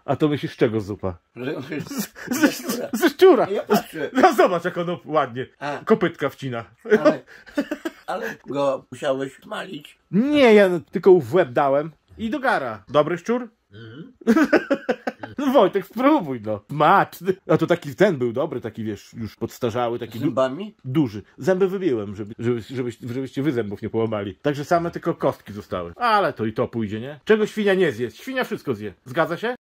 A to myślisz, z czego zupa? Ze szczura. Ze szczura. Ja patrzę. No zobacz, jak ono ładnie kopytka wcina. Ale go musiałeś smalić. Nie, ja tylko w łeb dałem i do gara. Dobry szczur? No Wojtek, spróbuj no. Smaczny. A to taki ten był dobry, taki wiesz, już podstarzały, taki Zębami? duży. Zęby wybiłem, żebyście wy zębów nie połamali. Także same tylko kostki zostały. Ale to i to pójdzie, nie? Czego świnia nie zje? Świnia wszystko zje. Zgadza się?